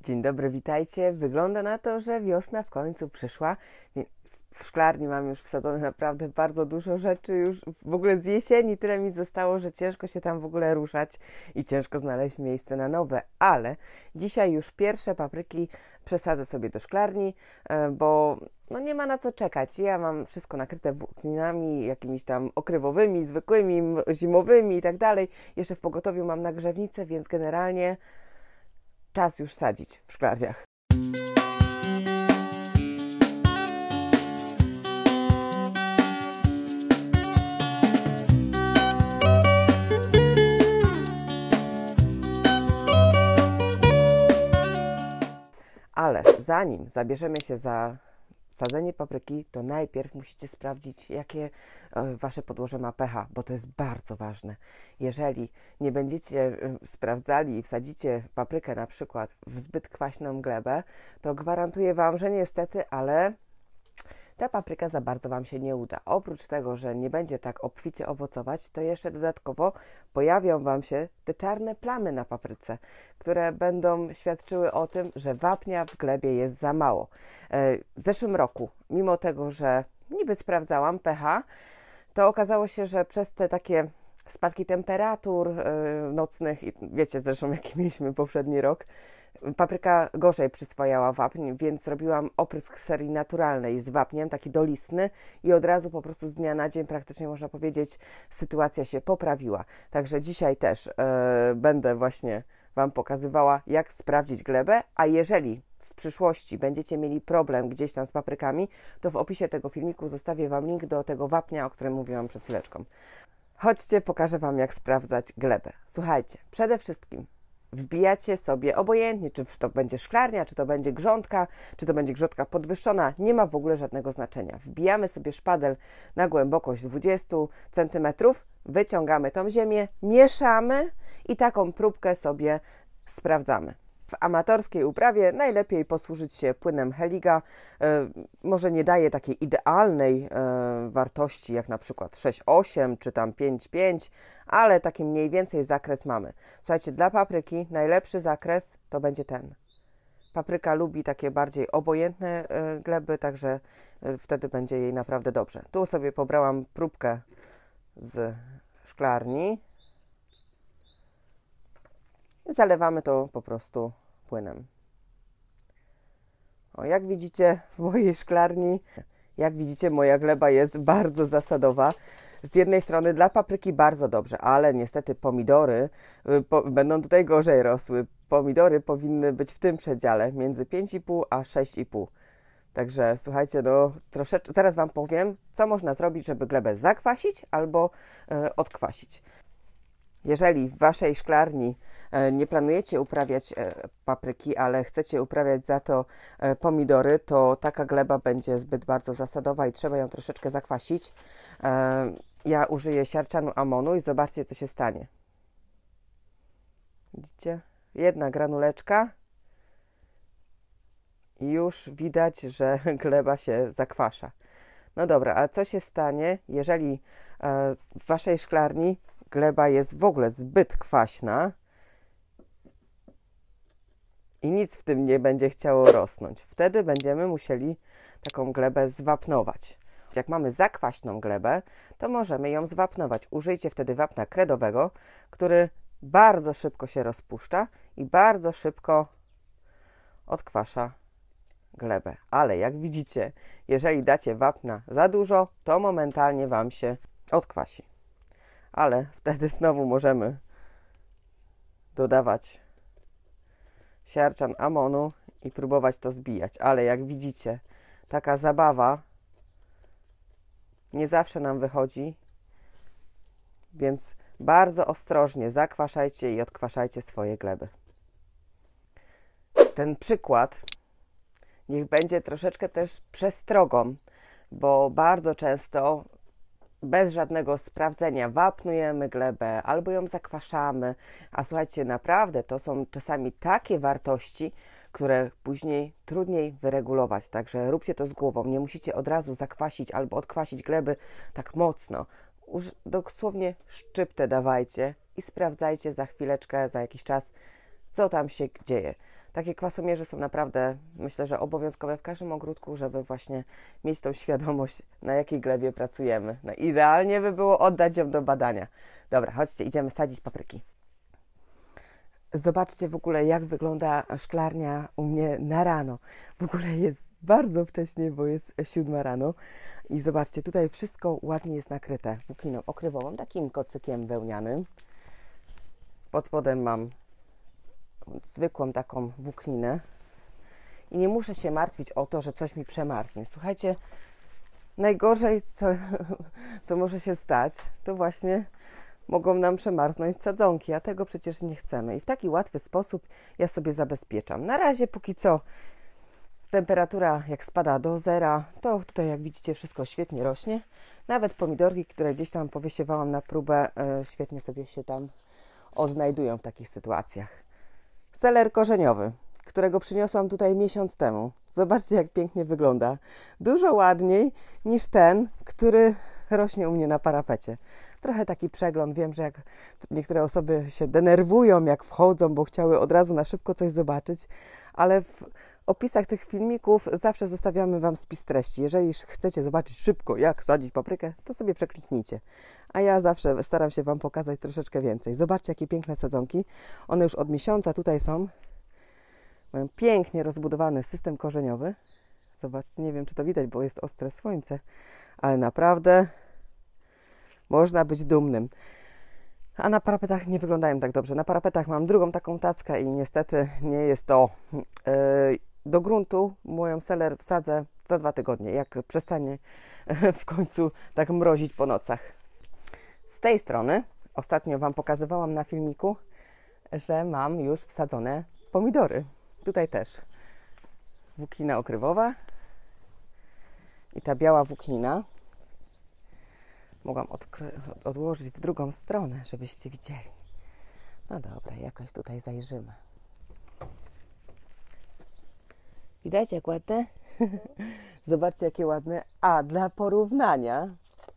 Dzień dobry, witajcie. Wygląda na to, że wiosna w końcu przyszła. W szklarni mam już wsadzone naprawdę bardzo dużo rzeczy. Już w ogóle z jesieni tyle mi zostało, że ciężko się tam w ogóle ruszać i ciężko znaleźć miejsce na nowe. Ale dzisiaj już pierwsze papryki przesadzę sobie do szklarni, bo nie ma na co czekać. Ja mam wszystko nakryte włókninami, jakimiś tam okrywowymi, zwykłymi, zimowymi i tak dalej. Jeszcze w pogotowiu mam nagrzewnicę, więc generalnie czas już sadzić w szklarniach. Ale zanim zabierzemy się za sadzenie papryki, to najpierw musicie sprawdzić, jakie wasze podłoże ma pH, bo to jest bardzo ważne. Jeżeli nie będziecie sprawdzali i wsadzicie paprykę na przykład w zbyt kwaśną glebę, to gwarantuję wam, że niestety, ale ta papryka za bardzo wam się nie uda. Oprócz tego, że nie będzie tak obficie owocować, to jeszcze dodatkowo pojawią wam się te czarne plamy na papryce, które będą świadczyły o tym, że wapnia w glebie jest za mało. W zeszłym roku, mimo tego, że niby sprawdzałam pH, to okazało się, że przez te takie spadki temperatur nocnych, i wiecie zresztą jaki mieliśmy poprzedni rok, papryka gorzej przyswajała wapń, więc robiłam oprysk serii naturalnej z wapniem, taki dolistny, i od razu po prostu z dnia na dzień praktycznie można powiedzieć sytuacja się poprawiła. Także dzisiaj też będę właśnie wam pokazywała, jak sprawdzić glebę, a jeżeli w przyszłości będziecie mieli problem gdzieś tam z paprykami, to w opisie tego filmiku zostawię wam link do tego wapnia, o którym mówiłam przed chwileczką. Chodźcie, pokażę wam, jak sprawdzać glebę. Słuchajcie, przede wszystkim wbijacie sobie, obojętnie czy to będzie szklarnia, czy to będzie grządka, czy to będzie grządka podwyższona, nie ma w ogóle żadnego znaczenia. Wbijamy sobie szpadel na głębokość 20 cm, wyciągamy tą ziemię, mieszamy i taką próbkę sobie sprawdzamy. W amatorskiej uprawie najlepiej posłużyć się płynem Heliga. Może nie daje takiej idealnej wartości jak na przykład 6,8 czy tam 5,5, ale taki mniej więcej zakres mamy. Słuchajcie, dla papryki najlepszy zakres to będzie ten. Papryka lubi takie bardziej obojętne gleby, także wtedy będzie jej naprawdę dobrze. Tu sobie pobrałam próbkę z szklarni. Zalewamy to po prostu płynem. O, jak widzicie w mojej szklarni, jak widzicie moja gleba jest bardzo zasadowa. Z jednej strony dla papryki bardzo dobrze, ale niestety pomidory będą tutaj gorzej rosły. Pomidory powinny być w tym przedziale między 5,5 a 6,5. Także słuchajcie, troszeczkę, zaraz wam powiem, co można zrobić, żeby glebę zakwasić albo odkwasić. Jeżeli w waszej szklarni nie planujecie uprawiać papryki, ale chcecie uprawiać za to pomidory, to taka gleba będzie zbyt bardzo zasadowa i trzeba ją troszeczkę zakwasić. Ja użyję siarczanu amonu i zobaczcie, co się stanie. Widzicie? Jedna granuleczka i już widać, że gleba się zakwasza. No dobra, ale co się stanie, jeżeli w waszej szklarni gleba jest w ogóle zbyt kwaśna i nic w tym nie będzie chciało rosnąć? Wtedy będziemy musieli taką glebę zwapnować. Jak mamy zakwaśną glebę, to możemy ją zwapnować. Użyjcie wtedy wapna kredowego, który bardzo szybko się rozpuszcza i bardzo szybko odkwasza glebę. Ale jak widzicie, jeżeli dacie wapna za dużo, to momentalnie wam się odkwasi. Ale wtedy znowu możemy dodawać siarczan amonu i próbować to zbijać. Ale jak widzicie, taka zabawa nie zawsze nam wychodzi, więc bardzo ostrożnie zakwaszajcie i odkwaszajcie swoje gleby. Ten przykład niech będzie troszeczkę też przestrogą, bo bardzo często bez żadnego sprawdzenia wapnujemy glebę albo ją zakwaszamy, a słuchajcie, naprawdę to są czasami takie wartości, które później trudniej wyregulować, także róbcie to z głową, nie musicie od razu zakwasić albo odkwasić gleby tak mocno. Dosłownie szczyptę dawajcie i sprawdzajcie za chwileczkę, za jakiś czas, co tam się dzieje. Takie kwasomierze są naprawdę, myślę, że obowiązkowe w każdym ogródku, żeby właśnie mieć tą świadomość, na jakiej glebie pracujemy. No, idealnie by było oddać ją do badania. Dobra, chodźcie, idziemy sadzić papryki. Zobaczcie w ogóle, jak wygląda szklarnia u mnie na rano. W ogóle jest bardzo wcześnie, bo jest 7 rano. I zobaczcie, tutaj wszystko ładnie jest nakryte włókniną okrywową, takim kocykiem wełnianym. Pod spodem mam zwykłą taką włókninę. I nie muszę się martwić o to, że coś mi przemarznie. Słuchajcie, najgorzej, co może się stać, to właśnie mogą nam przemarznąć sadzonki, a tego przecież nie chcemy. I w taki łatwy sposób ja sobie zabezpieczam. Na razie póki co temperatura jak spada do zera, to tutaj jak widzicie wszystko świetnie rośnie. Nawet pomidorki, które gdzieś tam powysiewałam na próbę, świetnie sobie się tam odnajdują w takich sytuacjach. Seler korzeniowy, którego przyniosłam tutaj miesiąc temu. Zobaczcie, jak pięknie wygląda. Dużo ładniej niż ten, który rośnie u mnie na parapecie. Trochę taki przegląd. Wiem, że jak niektóre osoby się denerwują, jak wchodzą, bo chciały od razu na szybko coś zobaczyć, ale w opisach tych filmików zawsze zostawiamy Wam spis treści. Jeżeli chcecie zobaczyć szybko, jak sadzić paprykę, to sobie przekliknijcie. A ja zawsze staram się Wam pokazać troszeczkę więcej. Zobaczcie, jakie piękne sadzonki. One już od miesiąca tutaj są. Mają pięknie rozbudowany system korzeniowy. Zobaczcie, nie wiem, czy to widać, bo jest ostre słońce, ale naprawdę można być dumnym. A na parapetach nie wyglądają tak dobrze. Na parapetach mam drugą taką tackę i niestety nie jest to. Do gruntu moją seler wsadzę za 2 tygodnie, jak przestanie w końcu tak mrozić po nocach. Z tej strony ostatnio Wam pokazywałam na filmiku, że mam już wsadzone pomidory. Tutaj też włóknina okrywowa i ta biała włóknina. Mogłam odłożyć w drugą stronę, żebyście widzieli. No dobra, jakoś tutaj zajrzymy. Widać, jak ładne? Zobaczcie, jakie ładne. A, dla porównania,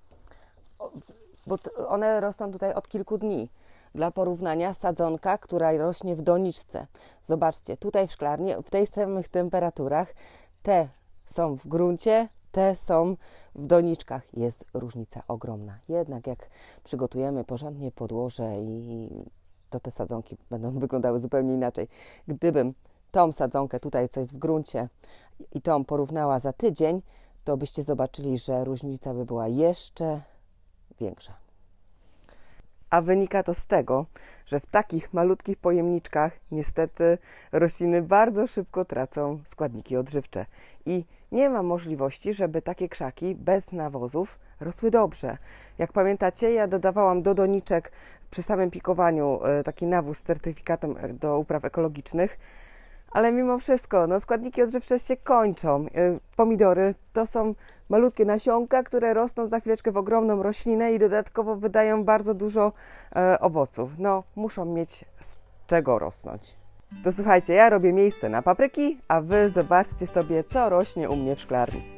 bo one rosną tutaj od kilku dni. Dla porównania sadzonka, która rośnie w doniczce. Zobaczcie, tutaj w szklarni, w tych samych temperaturach, te są w gruncie, te są w doniczkach. Jest różnica ogromna. Jednak jak przygotujemy porządnie podłoże, to te sadzonki będą wyglądały zupełnie inaczej. Gdybym tą sadzonkę tutaj, co jest w gruncie, i tą porównała za tydzień, to byście zobaczyli, że różnica by była jeszcze większa. A wynika to z tego, że w takich malutkich pojemniczkach niestety rośliny bardzo szybko tracą składniki odżywcze i nie ma możliwości, żeby takie krzaki bez nawozów rosły dobrze. Jak pamiętacie, ja dodawałam do doniczek przy samym pikowaniu taki nawóz z certyfikatem do upraw ekologicznych, ale mimo wszystko składniki odżywcze się kończą. Pomidory to są malutkie nasionka, które rosną za chwileczkę w ogromną roślinę i dodatkowo wydają bardzo dużo owoców. Muszą mieć z czego rosnąć. To słuchajcie, ja robię miejsce na papryki, a Wy zobaczcie sobie, co rośnie u mnie w szklarni.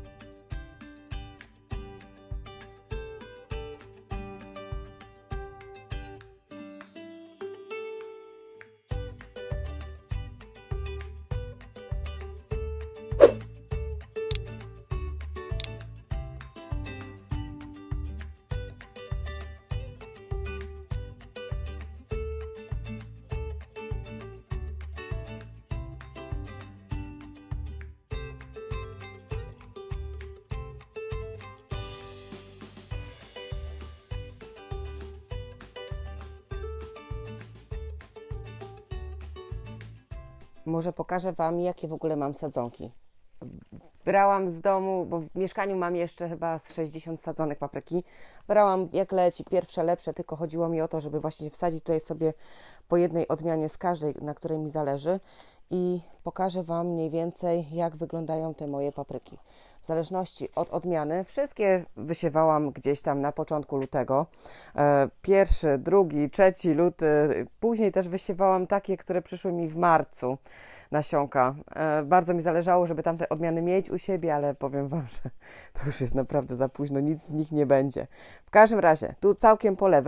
Może pokażę Wam, jakie w ogóle mam sadzonki. Brałam z domu, bo w mieszkaniu mam jeszcze chyba z 60 sadzonek papryki. Brałam jak leci, pierwsze lepsze, tylko chodziło mi o to, żeby właśnie wsadzić tutaj sobie po jednej odmianie z każdej, na której mi zależy. I pokażę Wam mniej więcej, jak wyglądają te moje papryki. W zależności od odmiany, wszystkie wysiewałam gdzieś tam na początku lutego. 1, 2, 3 luty. Później też wysiewałam takie, które przyszły mi w marcu, nasionka. Bardzo mi zależało, żeby tamte odmiany mieć u siebie, ale powiem Wam, że to już jest naprawdę za późno, nic z nich nie będzie. W każdym razie, tu całkiem po lewej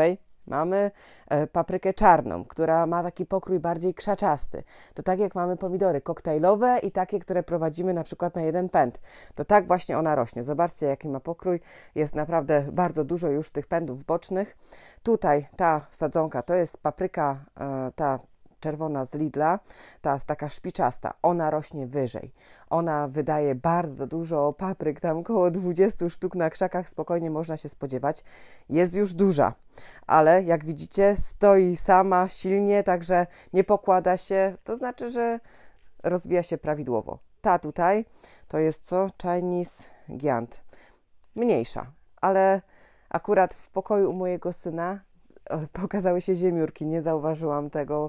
Mamy paprykę czarną, która ma taki pokrój bardziej krzaczasty. To tak jak mamy pomidory koktajlowe i takie, które prowadzimy na przykład na jeden pęd. To tak właśnie ona rośnie. Zobaczcie, jaki ma pokrój. Jest naprawdę bardzo dużo już tych pędów bocznych. Tutaj ta sadzonka to jest papryka, ta czerwona z Lidla, ta taka szpiczasta, ona rośnie wyżej. Ona wydaje bardzo dużo papryk, tam około 20 sztuk na krzakach spokojnie można się spodziewać. Jest już duża, ale jak widzicie stoi sama silnie, także nie pokłada się, to znaczy, że rozwija się prawidłowo. Ta tutaj to jest co? Chinese Giant. Mniejsza, ale akurat w pokoju u mojego syna pokazały się ziemiórki, nie zauważyłam tego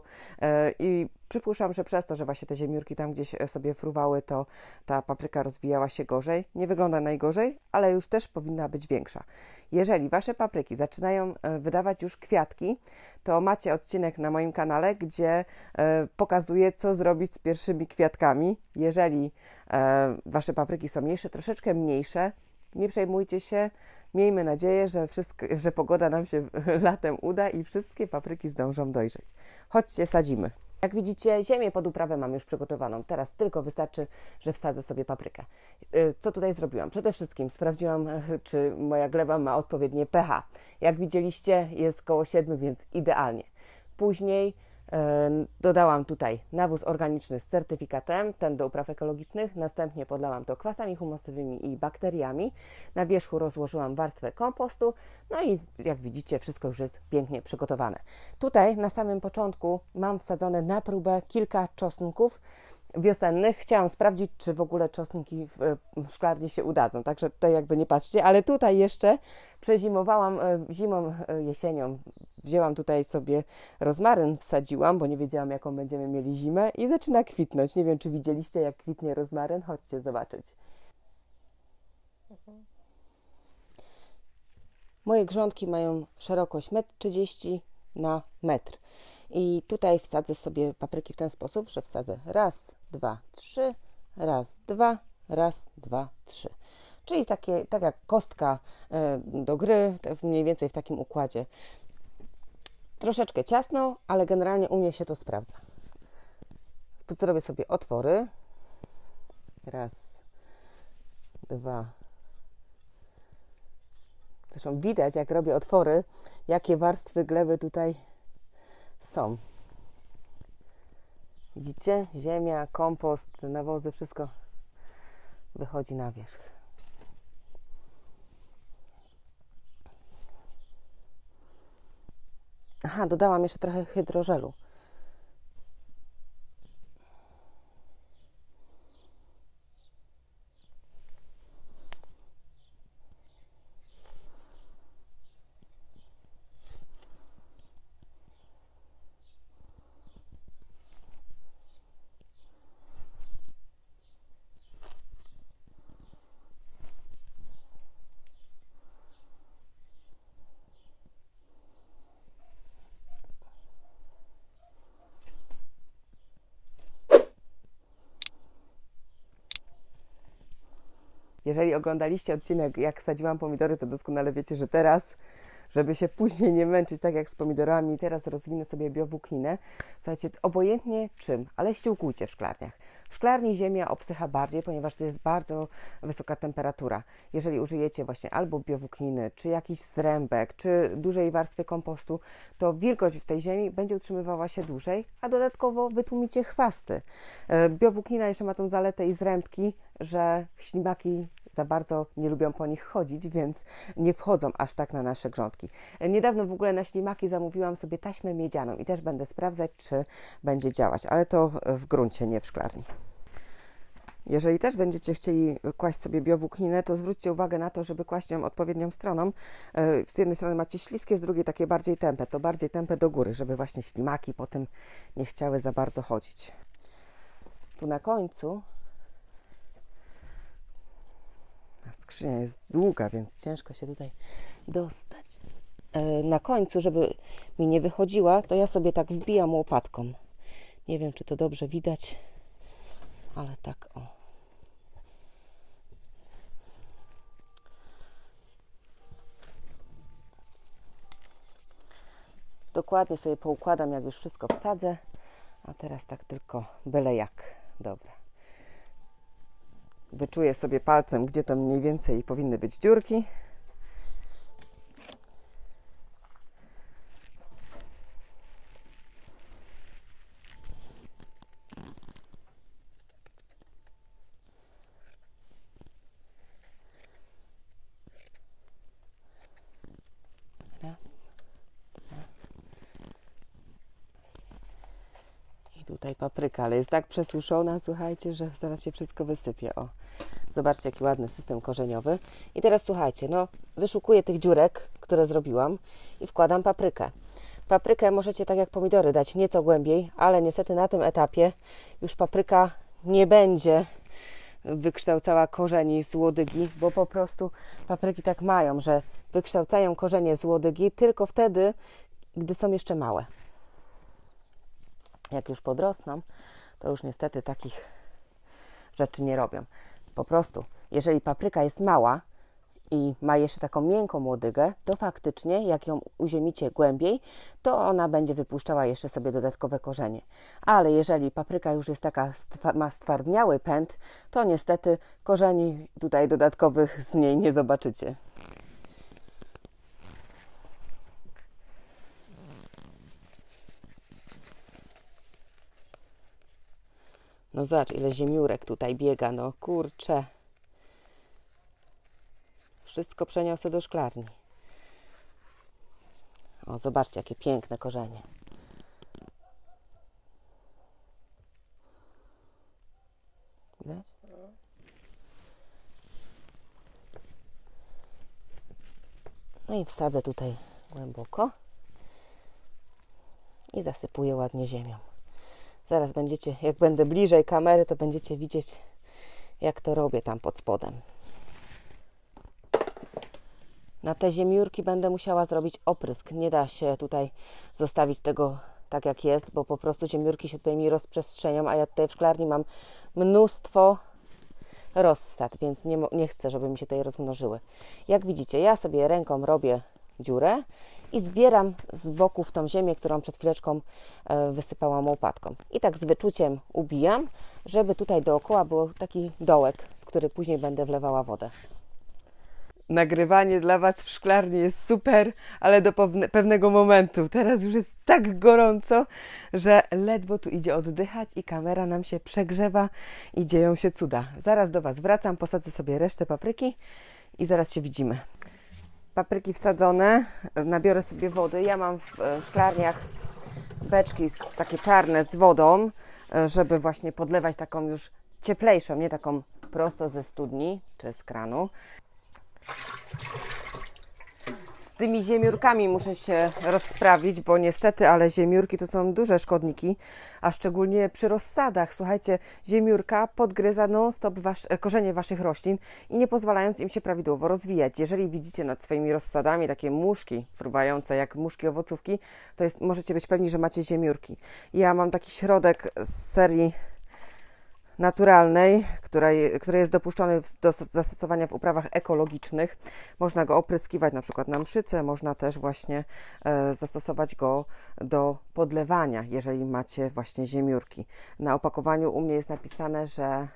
i przypuszczam, że przez to, że właśnie te ziemiórki tam gdzieś sobie fruwały, to ta papryka rozwijała się gorzej. Nie wygląda najgorzej, ale już też powinna być większa. Jeżeli Wasze papryki zaczynają wydawać już kwiatki, to macie odcinek na moim kanale, gdzie pokazuję, co zrobić z pierwszymi kwiatkami. Jeżeli Wasze papryki są jeszcze troszeczkę mniejsze, nie przejmujcie się. Miejmy nadzieję, że pogoda nam się latem uda i wszystkie papryki zdążą dojrzeć. Chodźcie, sadzimy. Jak widzicie, ziemię pod uprawę mam już przygotowaną. Teraz tylko wystarczy, że wsadzę sobie paprykę. Co tutaj zrobiłam? Przede wszystkim sprawdziłam, czy moja gleba ma odpowiednie pH. Jak widzieliście, jest koło 7, więc idealnie. Później dodałam tutaj nawóz organiczny z certyfikatem, ten do upraw ekologicznych. Następnie podlałam to kwasami humusowymi i bakteriami. Na wierzchu rozłożyłam warstwę kompostu. No i jak widzicie, wszystko już jest pięknie przygotowane. Tutaj na samym początku mam wsadzone na próbę kilka czosnków wiosennych. Chciałam sprawdzić, czy w ogóle czosnki w szklarni się udadzą, także tutaj jakby nie patrzcie, ale tutaj jeszcze przezimowałam zimą, jesienią. Wzięłam tutaj sobie rozmaryn, wsadziłam, bo nie wiedziałam, jaką będziemy mieli zimę i zaczyna kwitnąć. Nie wiem, czy widzieliście, jak kwitnie rozmaryn. Chodźcie zobaczyć. Moje grządki mają szerokość 1,30 m na metr. I tutaj wsadzę sobie papryki w ten sposób, że wsadzę raz, dwa, trzy, raz, dwa, raz, dwa, trzy. Czyli tak jak kostka do gry, mniej więcej w takim układzie. Troszeczkę ciasno, ale generalnie u mnie się to sprawdza. Zrobię sobie otwory. Raz, dwa. Zresztą widać, jak robię otwory, jakie warstwy gleby tutaj są. Widzicie? Ziemia, kompost, nawozy, wszystko wychodzi na wierzch. Aha, dodałam jeszcze trochę hydrożelu. Jeżeli oglądaliście odcinek, jak sadziłam pomidory, to doskonale wiecie, że teraz, żeby się później nie męczyć tak jak z pomidorami, teraz rozwinę sobie biowłókninę. Słuchajcie, obojętnie czym, ale ściółkujcie w szklarniach. W szklarni ziemia obsycha bardziej, ponieważ to jest bardzo wysoka temperatura. Jeżeli użyjecie właśnie albo biowłókniny, czy jakiś zrębek, czy dużej warstwy kompostu, to wilgoć w tej ziemi będzie utrzymywała się dłużej, a dodatkowo wytłumicie chwasty. Biowłóknina jeszcze ma tą zaletę i zrębki, że ślimaki za bardzo nie lubią po nich chodzić, więc nie wchodzą aż tak na nasze grządki. Niedawno w ogóle na ślimaki zamówiłam sobie taśmę miedzianą i też będę sprawdzać, czy będzie działać, ale to w gruncie, nie w szklarni. Jeżeli też będziecie chcieli kłaść sobie biowłókninę, to zwróćcie uwagę na to, żeby kłaść ją odpowiednią stroną. Z jednej strony macie śliskie, z drugiej takie bardziej tępe. To bardziej tępe do góry, żeby właśnie ślimaki potem nie chciały za bardzo chodzić. Tu na końcu skrzynia jest długa, więc ciężko się tutaj dostać. Na końcu, żeby mi nie wychodziła, to ja sobie tak wbijam łopatką. Nie wiem, czy to dobrze widać, ale tak o. dokładnie sobie poukładam, jak już wszystko wsadzę. A teraz tak tylko byle jak. Dobra. Wyczuję sobie palcem, gdzie to mniej więcej powinny być dziurki. Raz, dwa. I tutaj papryka, ale jest tak przesuszona, słuchajcie, że zaraz się wszystko wysypie. O, zobaczcie, jaki ładny system korzeniowy. I teraz słuchajcie, no wyszukuję tych dziurek, które zrobiłam i wkładam paprykę. Paprykę możecie tak jak pomidory dać nieco głębiej, ale niestety na tym etapie już papryka nie będzie wykształcała korzeni z łodygi, bo po prostu papryki tak mają, że wykształcają korzenie z łodygi tylko wtedy, gdy są jeszcze małe. Jak już podrosną, to już niestety takich rzeczy nie robią. Po prostu, jeżeli papryka jest mała i ma jeszcze taką miękką łodygę, to faktycznie, jak ją uziemicie głębiej, to ona będzie wypuszczała jeszcze sobie dodatkowe korzenie. Ale jeżeli papryka już jest taka, ma stwardniały pęd, to niestety korzeni tutaj dodatkowych z niej nie zobaczycie. No zobacz, ile ziemiórek tutaj biega, no kurczę. Wszystko przeniosę do szklarni. O, zobaczcie, jakie piękne korzenie. Widać? No i wsadzę tutaj głęboko i zasypuję ładnie ziemią. Zaraz będziecie, jak będę bliżej kamery, to będziecie widzieć, jak to robię tam pod spodem. Na te ziemiórki będę musiała zrobić oprysk. Nie da się tutaj zostawić tego tak jak jest, bo po prostu ziemiórki się tutaj mi rozprzestrzenią, a ja tutaj w szklarni mam mnóstwo rozsad, więc nie chcę, żeby mi się tutaj rozmnożyły. Jak widzicie, ja sobie ręką robię dziurę i zbieram z boków tą ziemię, którą przed chwileczką wysypałam łopatką. I tak z wyczuciem ubijam, żeby tutaj dookoła był taki dołek, w który później będę wlewała wodę. Nagrywanie dla Was w szklarni jest super, ale do pewnego momentu. Teraz już jest tak gorąco, że ledwo tu idzie oddychać i kamera nam się przegrzewa i dzieją się cuda. Zaraz do Was wracam, posadzę sobie resztę papryki i zaraz się widzimy. Papryki wsadzone, nabiorę sobie wody. Ja mam w szklarniach beczki takie czarne z wodą, żeby właśnie podlewać taką już cieplejszą, nie taką prosto ze studni czy z kranu. Z tymi ziemiórkami muszę się rozprawić, bo niestety, ale ziemiórki to są duże szkodniki, a szczególnie przy rozsadach. Słuchajcie, ziemiórka podgryza non-stop korzenie Waszych roślin i nie pozwalając im się prawidłowo rozwijać. Jeżeli widzicie nad swoimi rozsadami takie muszki fruwające, jak muszki owocówki, to możecie być pewni, że macie ziemiórki. Ja mam taki środek z serii naturalnej, który jest dopuszczony do zastosowania w uprawach ekologicznych. Można go opryskiwać na przykład na mszyce, można też właśnie zastosować go do podlewania, jeżeli macie właśnie ziemiórki. Na opakowaniu u mnie jest napisane, że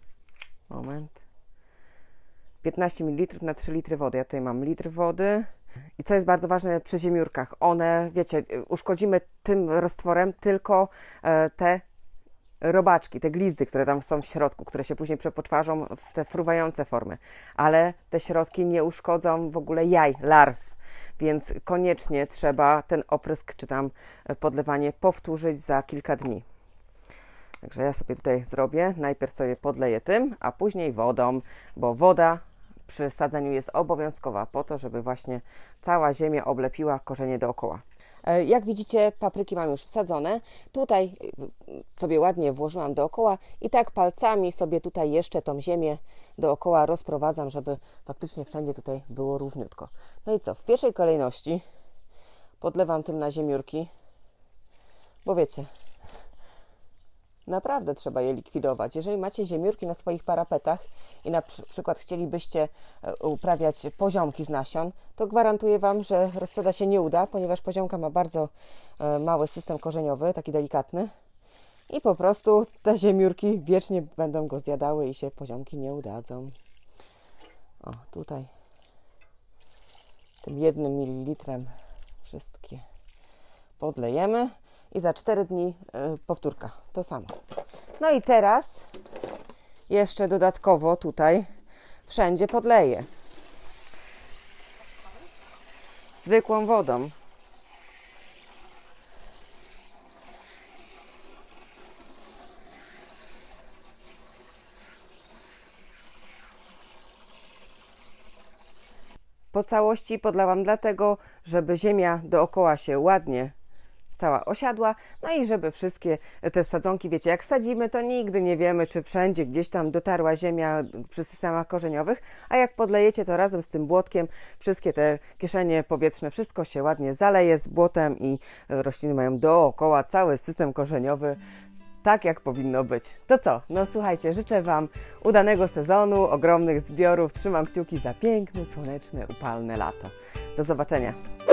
15 ml na 3 litry wody. Ja tutaj mam litr wody. I co jest bardzo ważne przy ziemiórkach, one, wiecie, uszkodzimy tym roztworem tylko te robaczki, te glizdy, które tam są w środku, które się później przepoczwarzą w te fruwające formy, ale te środki nie uszkodzą w ogóle jaj, larw, więc koniecznie trzeba ten oprysk czy tam podlewanie powtórzyć za kilka dni. Także ja sobie tutaj zrobię, najpierw sobie podleję tym, a później wodą, bo woda przy sadzeniu jest obowiązkowa po to, żeby właśnie cała ziemia oblepiła korzenie dookoła. Jak widzicie, papryki mam już wsadzone. Tutaj sobie ładnie włożyłam dookoła i tak palcami sobie tutaj jeszcze tą ziemię dookoła rozprowadzam, żeby faktycznie wszędzie tutaj było równiutko. No i co? W pierwszej kolejności podlewam tym na ziemiórki, bo wiecie, naprawdę trzeba je likwidować. Jeżeli macie ziemniórki na swoich parapetach i na przykład chcielibyście uprawiać poziomki z nasion, to gwarantuję Wam, że rozsada się nie uda, ponieważ poziomka ma bardzo mały system korzeniowy, taki delikatny. I po prostu te ziemniórki wiecznie będą go zjadały i się poziomki nie udadzą. O, tutaj tym 1 ml wszystkie podlejemy i za 4 dni powtórka, to samo. No i teraz jeszcze dodatkowo tutaj wszędzie podleję zwykłą wodą. Po całości podlałam dlatego, żeby ziemia dookoła się ładnie cała osiadła, no i żeby wszystkie te sadzonki, wiecie, jak sadzimy, to nigdy nie wiemy, czy wszędzie gdzieś tam dotarła ziemia przy systemach korzeniowych, a jak podlejecie, to razem z tym błotkiem wszystkie te kieszenie powietrzne, wszystko się ładnie zaleje z błotem i rośliny mają dookoła cały system korzeniowy, tak jak powinno być. To co? No słuchajcie, życzę Wam udanego sezonu, ogromnych zbiorów, trzymam kciuki za piękne, słoneczne, upalne lato. Do zobaczenia.